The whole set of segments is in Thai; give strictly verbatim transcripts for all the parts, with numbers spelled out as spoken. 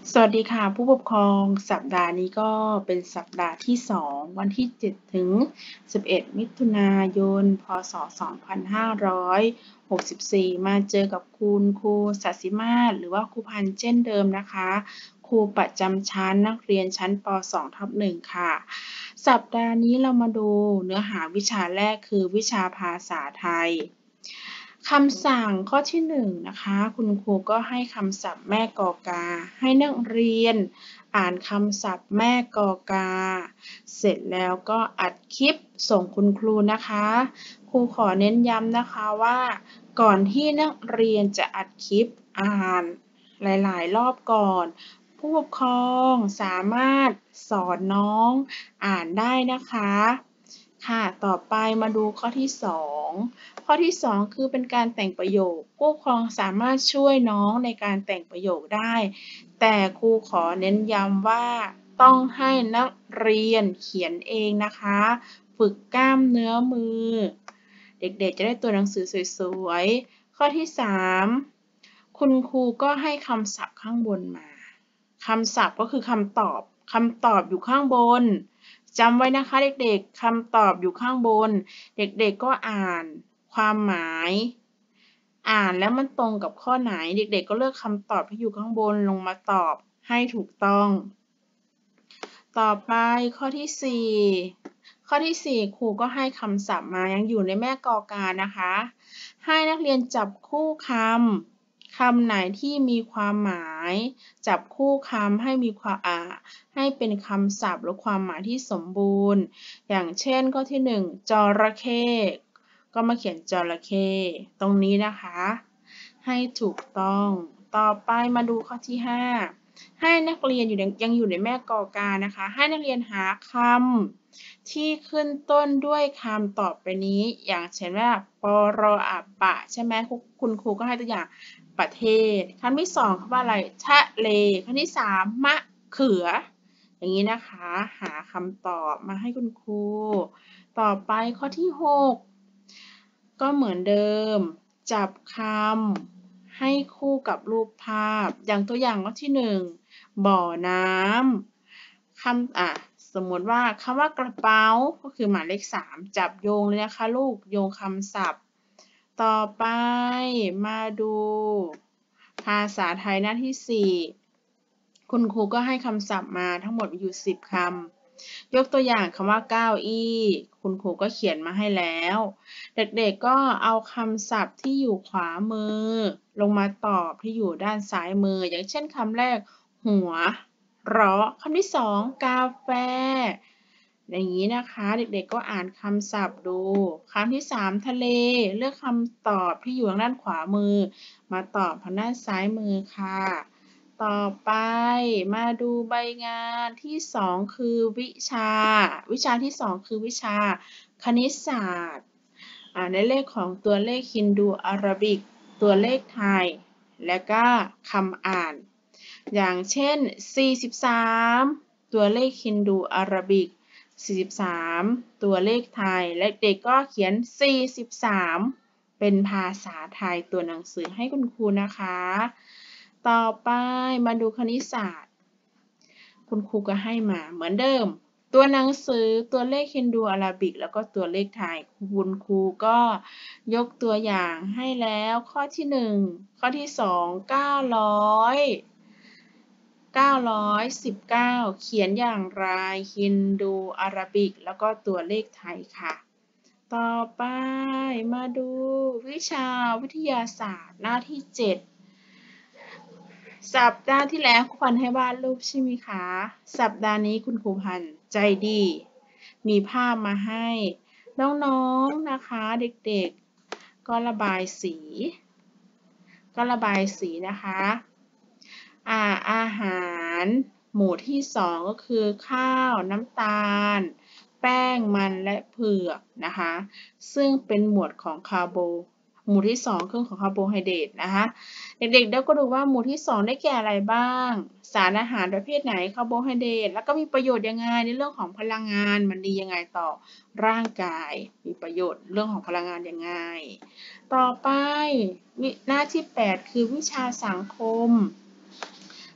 สวัสดีค่ะผู้ปกครองสัปดาห์นี้ก็เป็นสัปดาห์ที่สองวันที่เจ็ดถึงสิบเอ็ดมิถุนายนพศสองพันห้าร้อยหกสิบสี่มาเจอกับคุณครูศศิมาศหรือว่าครูพันธ์เช่นเดิมนะคะครูประจำชั้นนักเรียนชั้นป สองทับหนึ่งค่ะสัปดาห์นี้เรามาดูเนื้อหาวิชาแรกคือวิชาภาษาไทยคำสั่งข้อที่หนึ่งนะคะคุณครูก็ให้คำศัพท์แม่กอกาให้นักเรียนอ่านคำศัพท์แม่กอกาเสร็จแล้วก็อัดคลิปส่งคุณครูนะคะครูขอเน้นย้ำนะคะว่าก่อนที่นักเรียนจะอัดคลิปอ่านหลายๆรอบก่อนผู้ปกครองสามารถสอนน้องอ่านได้นะคะค่ะต่อไปมาดูข้อที่สองข้อที่สองคือเป็นการแต่งประโยคผู้ปกครองสามารถช่วยน้องในการแต่งประโยคได้แต่ครูขอเน้นย้ำว่าต้องให้นักเรียนเขียนเองนะคะฝึกกล้ามเนื้อมือเด็กๆจะได้ตัวหนังสือสวยๆข้อที่สามคุณครูก็ให้คำศัพท์ข้างบนมาคำศัพท์ก็คือคำตอบคำตอบอยู่ข้างบนจำไว้นะคะเด็กๆคำตอบอยู่ข้างบนเด็กๆก็อ่านความหมายอ่านแล้วมันตรงกับข้อไหนเด็กๆก็เลือกคำตอบที่อยู่ข้างบนลงมาตอบให้ถูกต้องต่อไปข้อที่สี่ข้อที่สี่ครูก็ให้คำศัพท์มายังอยู่ในแม่กอกานะคะให้นักเรียนจับคู่คำคำไหนที่มีความหมายจับคู่คำให้มีความอ่าให้เป็นคำศัพท์หรือความหมายที่สมบูรณ์อย่างเช่นข้อที่หนึ่งจระเข้ก็มาเขียนจระเข้ตรงนี้นะคะให้ถูกต้องต่อไปมาดูข้อที่ห้าให้นักเรียนอยู่ยังอยู่ในแม่กอกานะคะให้นักเรียนหาคำที่ขึ้นต้นด้วยคำต่อไปนี้อย่างเช่นว่าปรอะปะใช่ไหมคุณครูก็ให้ตัวอย่างประเทศคำที่สองคำว่าอะไรทะเลคำที่สามมะเขืออย่างนี้นะคะหาคำตอบมาให้คุณครูต่อไปข้อที่หกก็เหมือนเดิมจับคำให้คู่กับรูปภาพอย่างตัวอย่างข้อที่หนึ่งบ่อน้ำคำอ่ะสมมติว่าคำว่ากระเป๋าก็คือหมายเลขสามจับโยงเลยนะคะลูกโยงคำศัพท์ต่อไปมาดูภาษาไทยหน้าที่สี่คุณครูก็ให้คำศัพท์มาทั้งหมดอยู่สิบคำยกตัวอย่างคำว่าเก้าอี้คุณครูก็เขียนมาให้แล้วเด็กๆก็เอาคำศัพท์ที่อยู่ขวามือลงมาตอบที่อยู่ด้านซ้ายมืออย่างเช่นคำแรกหัวเราะคำที่สองกาแฟอย่างนี้นะคะเด็กๆก็อ่านคำศัพท์ดูคำที่สามทะเลเลือกคำตอบที่อยู่ทางด้านขวามือมาตอบทางด้านซ้ายมือค่ะต่อไปมาดูใบงานที่สองคือวิชาวิชาที่สองคือวิชาคณิตศาสตร์ในเลขของตัวเลขฮินดูอาราบิกตัวเลขไทยและก็คำอ่านอย่างเช่นสี่สิบสามตัวเลขฮินดูอาราบิกสี่สิบสามตัวเลขไทยและเด็กก็เขียนสี่สิบสามเป็นภาษาไทยตัวหนังสือให้คุณครูนะคะต่อไปมาดูคณิตศาสตร์คุณครูก็ให้มาเหมือนเดิมตัวหนังสือตัวเลขฮินดูอาราบิกแล้วก็ตัวเลขไทยคุณครูก็ยกตัวอย่างให้แล้วข้อที่หนึ่งข้อที่สองเก้าร้อยเก้าร้อยสิบเก้าเขียนอย่างไรฮินดูอาราบิกแล้วก็ตัวเลขไทยค่ะต่อไปมาดูวิชาวิทยาศาสตร์หน้าที่เจ็ดสัปดาห์ที่แล้วครูพันธ์ให้วาดรูปใช่ไหมคะสัปดาห์นี้คุณครูพันธ์ใจดีมีภาพมาให้น้องๆนะคะเด็กๆก็ระบายสีก็ระบายสีนะคะอ่าอาหารหมู่ที่สองก็คือข้าวน้ำตาลแป้งมันและเผือกนะคะซึ่งเป็นหมวดของคาร์โบหมู่ที่สองคือของคาร์โบไฮเดรตนะคะเด็กๆเดี๋ยวก็ดูว่าหมู่ที่สองได้แก่อะไรบ้างสารอาหารประเภทไหนคาร์โบไฮเดรตแล้วก็มีประโยชน์ยังไงในเรื่องของพลังงานมันดียังไงต่อร่างกายมีประโยชน์เรื่องของพลังงานยังไงต่อไปหน้าที่แปดคือวิชาสังคม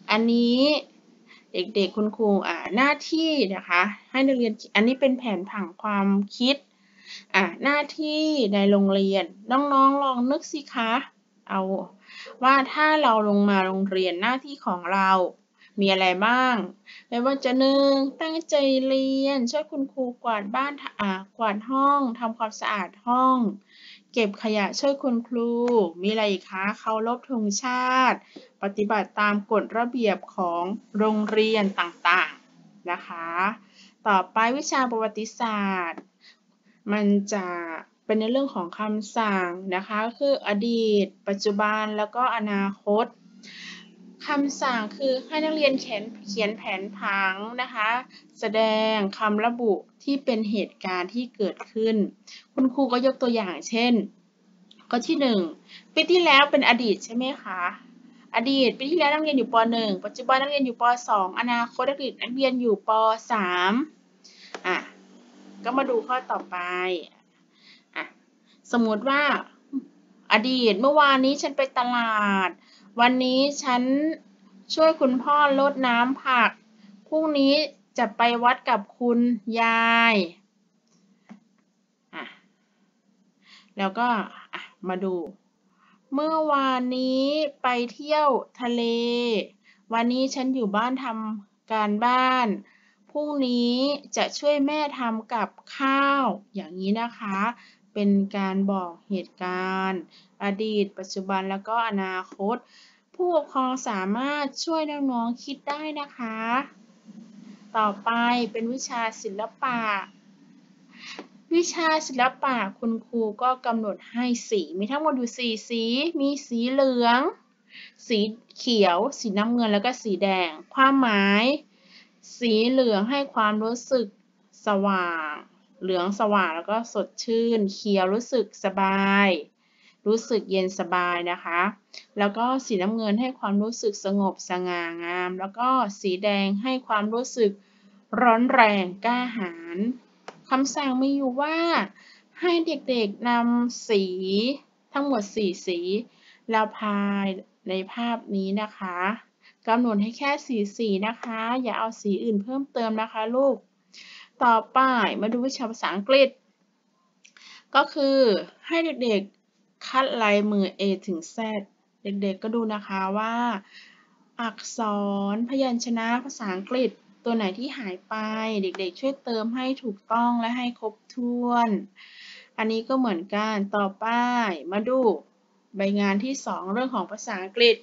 อันนี้เด็กๆคุณครูอ่าหน้าที่นะคะให้นักเรียนอันนี้เป็นแผนผังความคิดอ่ะหน้าที่ในโรงเรียนน้องๆลองนึกสิคะเอาว่าถ้าเราลงมาโรงเรียนหน้าที่ของเรามีอะไรบ้างไม่ว่าจะหนึ่งตั้งใจเรียนช่วยคุณครูกวาดบ้านอ่ากวาดห้องทำความสะอาดห้องเก็บขยะช่วยคุณครูมีอะไรอีกคะเคารพธงชาติปฏิบัติตามกฎระเบียบของโรงเรียนต่างๆนะคะต่อไปวิชาประวัติศาสตร์มันจะเป็นในเรื่องของคำสั่งนะคะก็คืออดีตปัจจุบันแล้วก็อนาคตคำสั่งคือให้นักเรียนเขียนเขียนแผนผังนะคะแสดงคำระบุที่เป็นเหตุการณ์ที่เกิดขึ้นคุณครูก็ยกตัวอย่างเช่นข้อที่หนึ่งปีที่แล้วเป็นอดีตใช่ไหมคะอดีตปีที่แล้วนักเรียนอยู่ป หนึ่ง ปัจจุบันนักเรียนอยู่ป สอง อนาคตนักเรียนนักเรียนอยู่ป สามอ่ะก็มาดูข้อต่อไปอ่ะสมมติว่าอดีตเมื่อวานนี้ฉันไปตลาดวันนี้ฉันช่วยคุณพ่อรดน้ำผักพรุ่งนี้จะไปวัดกับคุณยายอ่ะแล้วก็อ่ะมาดูเมื่อวานนี้ไปเที่ยวทะเลวันนี้ฉันอยู่บ้านทำการบ้านพรุ่งนี้จะช่วยแม่ทำกับข้าวอย่างนี้นะคะเป็นการบอกเหตุการณ์อดีตปัจจุบันแล้วก็อนาคตผู้ปกครองสามารถช่วยน้องๆคิดได้นะคะต่อไปเป็นวิชาศิลปะวิชาศิลปะคุณครูก็กำหนดให้สีมีทั้งหมดอยู่สี่สีมีสีเหลืองสีเขียวสีน้ำเงินแล้วก็สีแดงความหมายสีเหลืองให้ความรู้สึกสว่างเหลืองสว่างแล้วก็สดชื่นเขียวรู้สึกสบายรู้สึกเย็นสบายนะคะแล้วก็สีน้ำเงินให้ความรู้สึกสงบสง่างามแล้วก็สีแดงให้ความรู้สึกร้อนแรงกล้าหาญคำสั่งมีอยู่ว่าให้เด็กๆนำสีทั้งหมดสี่สีแล้วภายในภาพนี้นะคะกำหนดให้แค่สีสีนะคะอย่าเอาสีอื่นเพิ่มเติมนะคะลูกต่อไปมาดูวิชาภาษาอังกฤษก็คือให้เด็กๆคัดลายมือ A ถึง Z เด็กๆก็ดูนะคะว่าอักษรพยัญชนะภาษาอังกฤษตัวไหนที่หายไปเด็กๆช่วยเติมให้ถูกต้องและให้ครบถ้วนอันนี้ก็เหมือนกันต่อไปมาดูใบงานที่สองเรื่องของภาษาอังกฤษ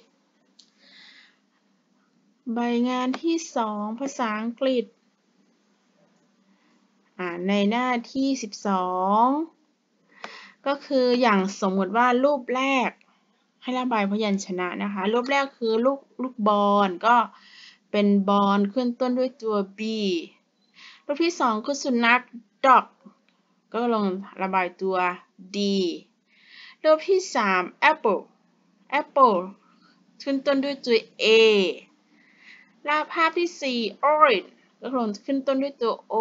ใบงานที่สองภาษาอังกฤษในหน้าที่สิบสองก็คืออย่างสมมติว่ารูปแรกให้ระบายพยัญชนะนะคะรูปแรกคือลูกลูกบอลก็เป็นบอลขึ้นต้นด้วยตัว B รูปที่สองคือสุนัข dog ก็ลงระบายตัว D รูปที่สาม apple apple ขึ้นต้นด้วยตัว A และภาพที่สี่ orange ก็ลงขึ้นต้นด้วยตัว O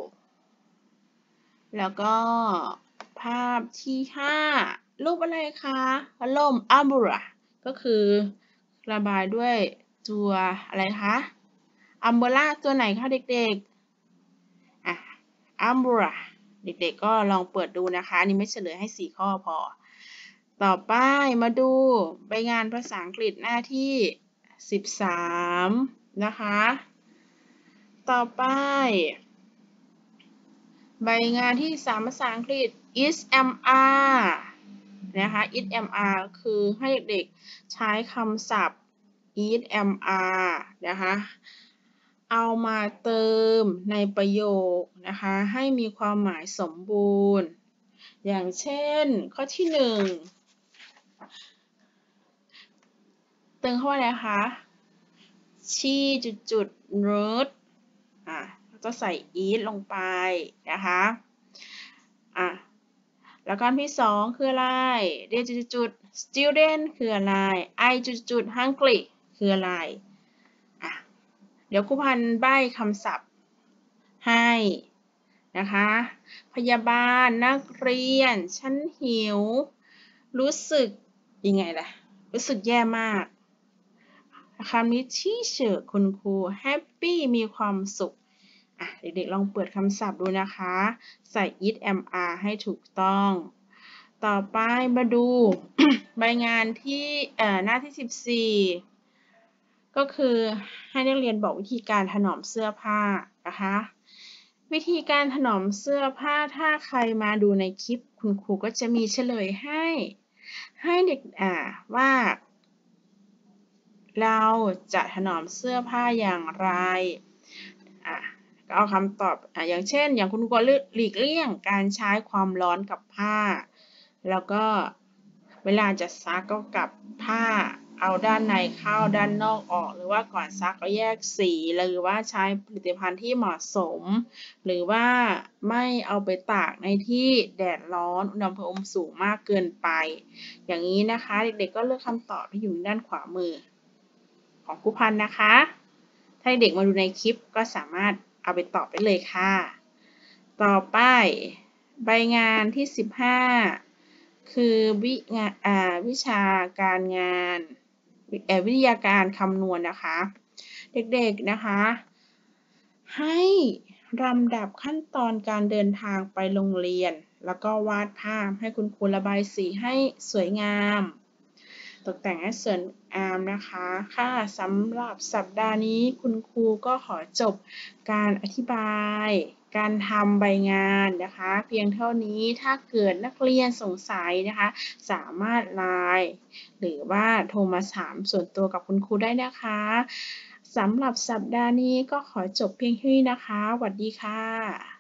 แล้วก็ภาพที่ห้ารูปอะไรคะพัดลม umbrella ก็คือระบายด้วยตัวอะไรคะ umbrella ตัวไหนคะเด็กๆอ่ะ umbrella เด็กๆก็ลองเปิดดูนะคะนี่ไม่เฉลยให้สี่ข้อพอต่อไปมาดูใบงานภาษาอังกฤษหน้าที่สิบสามนะคะต่อไปใบงานที่สามภาษาอังกฤษ is am are นะคะ is am are คือให้เด็กๆใช้คำศัพท์ is am are นะคะเอามาเติมในประโยคนะคะให้มีความหมายสมบูรณ์อย่างเช่นข้อที่หนึ่งเติมเข้าไปเลยคะ she จุดจุด root อ่ะก็ใส่ is ลงไปนะคะอ่ะแล้วก็ที่สองคืออะไร เรียนจุดๆ student คืออะไร I จุดๆ hungry คืออะไรอ่ะเดี๋ยวครูพันใบ้คำศัพท์ให้นะคะพยาบาลนักเรียนฉันหิวรู้สึกยังไงล่ะรู้สึกแย่มากคำนี้ teacher คุณครู happy มีความสุขอ่ะเด็กๆลองเปิดคำศัพท์ดูนะคะใส่ it am are ให้ถูกต้องต่อไปมาดู ใบงานที่หน้าที่สิบสี่ก็คือให้นักเรียนบอกวิธีการถนอมเสื้อผ้านะคะวิธีการถนอมเสื้อผ้าถ้าใครมาดูในคลิปคุณครูก็จะมีเฉลยให้ให้เด็กอ่าว่าเราจะถนอมเสื้อผ้าอย่างไรอ่ะก็เอาคำตอบอ่ะอย่างเช่นอย่างคุณครูหลีกเลี่ยงการใช้ความร้อนกับผ้าแล้วก็เวลาจะซักก็กลับผ้าเอาด้านในเข้าด้านนอกออกหรือว่าก่อนซักก็แยกสีหรือว่าใช้ผลิตภัณฑ์ที่เหมาะสมหรือว่าไม่เอาไปตากในที่แดดร้อนอุณหภูมิสูงมากเกินไปอย่างนี้นะคะเด็กๆก็เลือกคำตอบที่อยู่ด้านขวามือของครูพันธ์นะคะถ้าเด็กมาดูในคลิปก็สามารถเอาไปตอบได้เลยค่ะต่อไปใบงานที่สิบห้าคือวิงาอ่าวิชาการงานวิทยาการคำนวณนะคะเด็กๆนะคะให้ลำดับขั้นตอนการเดินทางไปโรงเรียนแล้วก็วาดภาพให้คุณครูระบายสีให้สวยงามตกแต่งให้สวยงามนะคะค่ะสำหรับสัปดาห์นี้คุณครูก็ขอจบการอธิบายการทำใบงานนะคะเพียงเท่านี้ถ้าเกิดนักเรียนสงสัยนะคะสามารถไลน์หรือว่าโทรมาถามส่วนตัวกับคุณครูได้นะคะสำหรับสัปดาห์นี้ก็ขอจบเพียงเท่านี้นะคะสวัสดีค่ะ